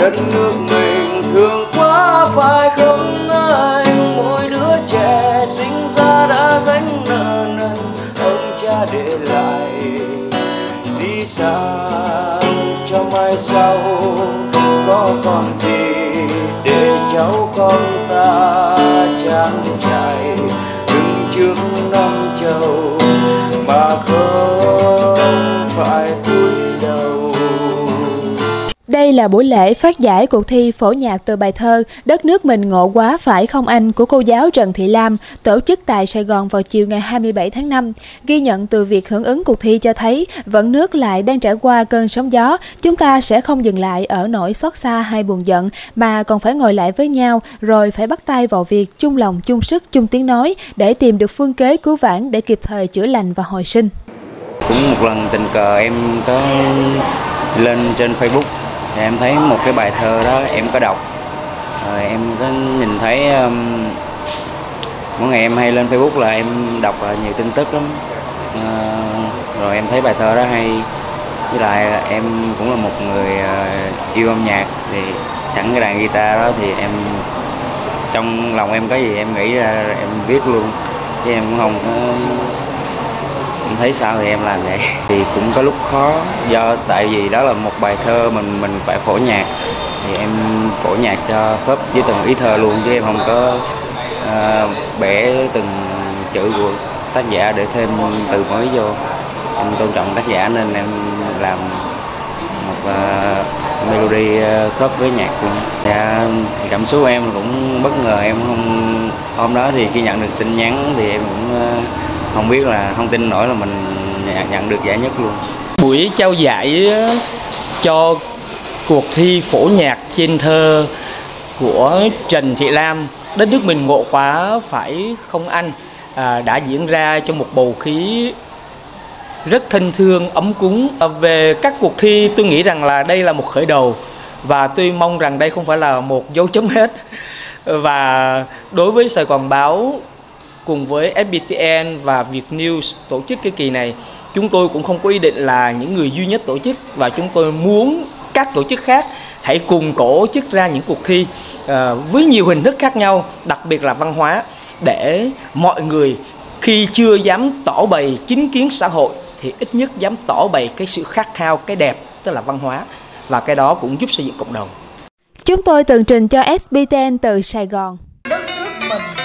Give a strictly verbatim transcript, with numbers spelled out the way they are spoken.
đất nước mình thương quá phải không anh? Mỗi đứa trẻ sinh ra đã gánh nợ nần ông cha để lại di sản cho mai sau. Có còn gì để cháu con ta trang trải đứng trước năm châu mà không phải cúi đầu. Đây là buổi lễ phát giải cuộc thi phổ nhạc từ bài thơ Đất nước mình ngộ quá phải không anh của cô giáo Trần Thị Lam, tổ chức tại Sài Gòn vào chiều ngày hai mươi bảy tháng năm. Ghi nhận từ việc hưởng ứng cuộc thi cho thấy vẫn nước lại đang trải qua cơn sóng gió. Chúng ta sẽ không dừng lại ở nỗi xót xa hay buồn giận, mà còn phải ngồi lại với nhau rồi phải bắt tay vào việc chung lòng chung sức chung tiếng nói để tìm được phương kế cứu vãn để kịp thời chữa lành và hồi sinh. Cũng một lần tình cờ em có lên trên Facebook, em thấy một cái bài thơ đó em có đọc, rồi em có nhìn thấy um, mỗi ngày em hay lên Facebook là em đọc uh, nhiều tin tức lắm, uh, rồi em thấy bài thơ đó hay, với lại em cũng là một người uh, yêu âm nhạc, thì sẵn cái đàn guitar đó thì em trong lòng em có gì em nghĩ ra em viết luôn, chứ em cũng không có em thấy sao thì em làm vậy. Thì cũng có lúc khó, do tại vì đó là một bài thơ mình mình phải phổ nhạc, thì em phổ nhạc cho khớp với từng ý thơ luôn, chứ em không có uh, bẻ từng chữ của tác giả để thêm từ mới vô. Em tôn trọng tác giả nên em làm một uh, melody khớp với nhạc luôn. Dạ, cảm xúc của em cũng bất ngờ, em không hôm đó thì khi nhận được tin nhắn thì em cũng uh, không biết là không tin nổi là mình nhận được giải nhất luôn. Buổi trao giải cho cuộc thi phổ nhạc trên thơ của Trần Thị Lam, Đất nước mình ngộ quá phải không anh, à, đã diễn ra trong một bầu khí rất thân thương, ấm cúng. À, về các cuộc thi tôi nghĩ rằng là đây là một khởi đầu, và tôi mong rằng đây không phải là một dấu chấm hết. Và đối với Sài Gòn Báo cùng với ép pê tê en và Vietnews tổ chức cái kỳ này, chúng tôi cũng không có ý định là những người duy nhất tổ chức, và chúng tôi muốn các tổ chức khác hãy cùng tổ chức ra những cuộc thi uh, với nhiều hình thức khác nhau, đặc biệt là văn hóa, để mọi người khi chưa dám tỏ bày chính kiến xã hội thì ít nhất dám tỏ bày cái sự khát khao, cái đẹp, tức là văn hóa, và cái đó cũng giúp xây dựng cộng đồng. Chúng tôi tường trình cho ét bê tê en từ Sài Gòn. Đất nước mình